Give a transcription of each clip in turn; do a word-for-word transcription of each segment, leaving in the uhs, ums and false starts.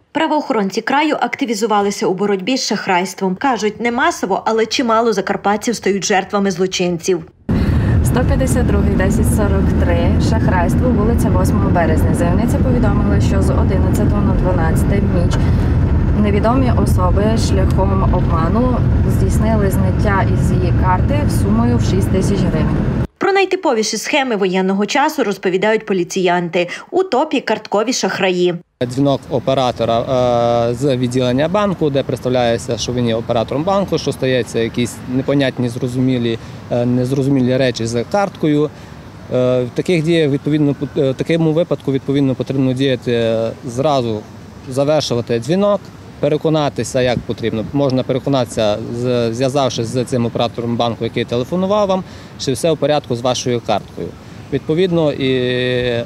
Правоохоронці краю активізувалися у боротьбі з шахрайством. Кажуть, не масово, але чимало закарпатців стають жертвами злочинців. сто п'ятдесят другий десять сорок три, шахрайство, вулиця восьмого березня. Заявниця повідомила, що з одинадцятого на дванадцяте в ніч невідомі особи шляхом обману здійснили зняття із її карти сумою в шість тисяч гривень. Про найтиповіші схеми воєнного часу розповідають поліціянти. У топі карткові шахраї. Дзвінок оператора е, з відділення банку, де представляється, що він є оператором банку, що стається якісь непонятні, зрозумілі, е, незрозумілі речі з карткою. Е, в таких діях, відповідно, в такому випадку відповідно потрібно діяти зразу, завершувати дзвінок, переконатися, як потрібно. Можна переконатися, зв'язавшись з цим оператором банку, який телефонував вам, що все в порядку з вашою карткою. Відповідно, і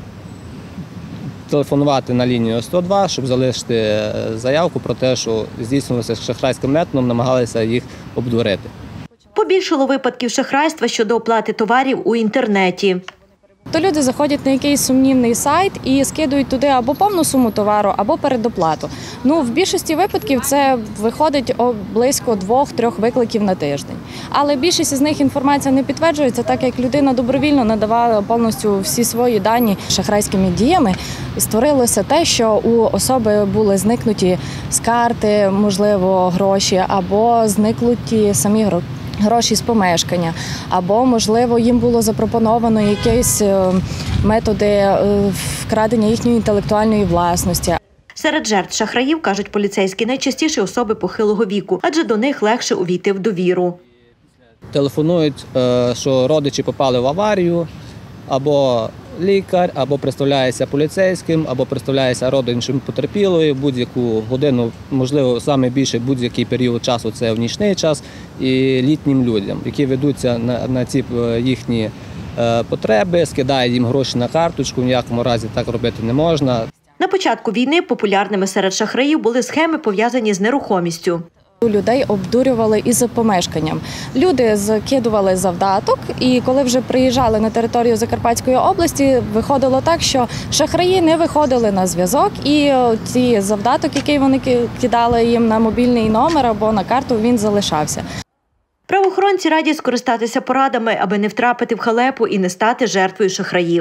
телефонувати на лінію сто два, щоб залишити заявку про те, що здійснилося шахрайським методом, намагалися їх обдурити. Побільшало випадків шахрайства щодо оплати товарів у інтернеті. То люди заходять на якийсь сумнівний сайт і скидують туди або повну суму товару, або передоплату. Ну, в більшості випадків це виходить близько двох-трьох викликів на тиждень. Але більшість з них інформація не підтверджується, так як людина добровільно надавала повністю всі свої дані шахрайськими діями. Створилося те, що у особи були зникнуті з карти, можливо, гроші, або зникнуті самі гроші. гроші з помешкання, або, можливо, їм було запропоновано якісь методи вкрадення їхньої інтелектуальної власності. Серед жертв шахраїв, кажуть поліцейські, найчастіше особи похилого віку, адже до них легше увійти в довіру. Телефонують, що родичі попали в аварію, або лікар, або представляється поліцейським, або представляється родичем потерпілої, будь-яку годину, можливо, саме більше будь-який період часу, це в нічний час, і літнім людям, які ведуться на, на ці їхні е, потреби, скидають їм гроші на карточку, в ніякому разі так робити не можна. На початку війни популярними серед шахраїв були схеми, пов'язані з нерухомістю. Людей обдурювали із помешканням. Люди закидували завдаток, і коли вже приїжджали на територію Закарпатської області, виходило так, що шахраї не виходили на зв'язок, і ці завдаток, який вони кидали їм на мобільний номер або на карту, він залишався. Правоохоронці раді скористатися порадами, аби не втрапити в халепу і не стати жертвою шахраїв.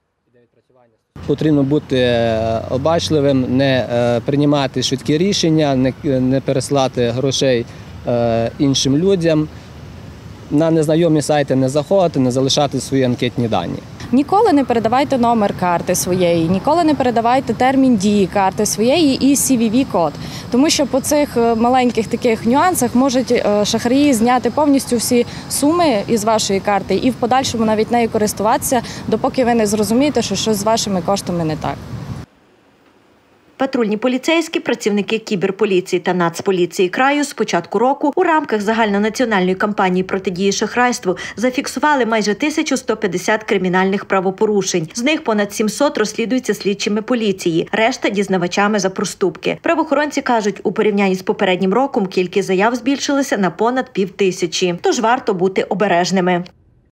Потрібно бути обачливим, не приймати швидкі рішення, не пересилати грошей іншим людям, на незнайомі сайти не заходити, не залишати свої анкетні дані. Ніколи не передавайте номер карти своєї, ніколи не передавайте термін дії карти своєї і сі ві ві-код. Тому що по цих маленьких таких нюансах можуть шахраї зняти повністю всі суми із вашої карти і в подальшому навіть нею користуватися, допоки ви не зрозумієте, що щось з вашими коштами не так. Патрульні поліцейські, працівники кіберполіції та Нацполіції краю з початку року у рамках загальнонаціональної кампанії протидії шахрайству зафіксували майже тисячу сто п'ятдесят кримінальних правопорушень. З них понад сімсот розслідуються слідчими поліції, решта – дізнавачами за проступки. Правоохоронці кажуть, у порівнянні з попереднім роком кількість заяв збільшилася на понад півтисячі. Тож варто бути обережними.